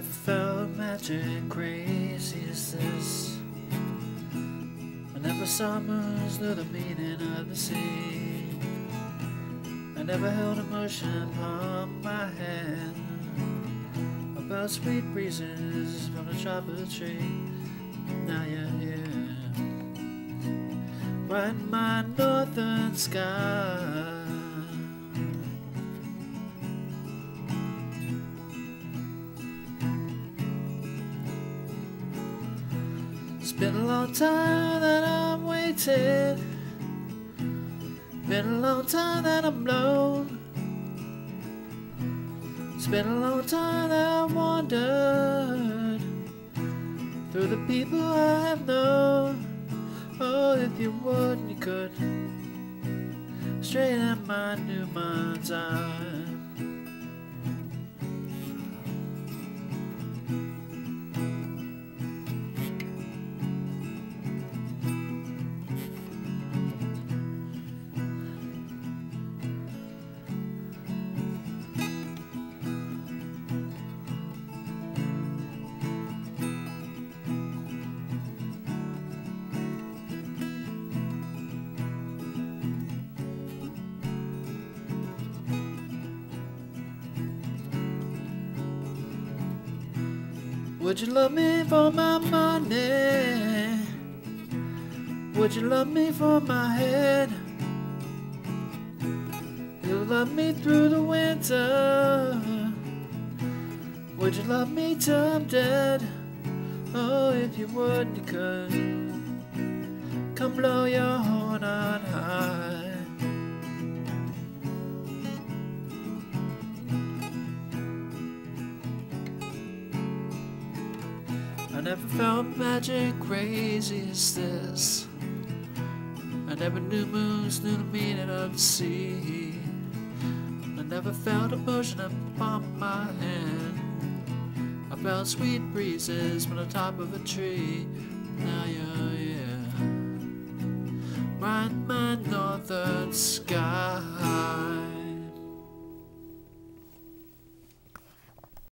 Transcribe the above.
felt magic crazy as this. I never saw moons, knew the meaning of the sea. I never held emotion upon my hand. About sweet breezes from the tropical tree. Now you're here, right in my northern sky. It's been a long time that I'm waiting. Been a long time that I'm alone. It's been a long time that I've wandered through the people I have known. Oh, if you would, you could straighten out my new mind's eye. Would you love me for my money? Would you love me for my head? You'll love me through the winter. Would you love me till I'm dead? Oh, if you would, you could come blow your horn on high. I never felt magic crazy as this. I never knew moons, knew the meaning of the sea. I never felt emotion upon my hand. I felt sweet breezes from the top of a tree. Now you're here, right in my northern sky.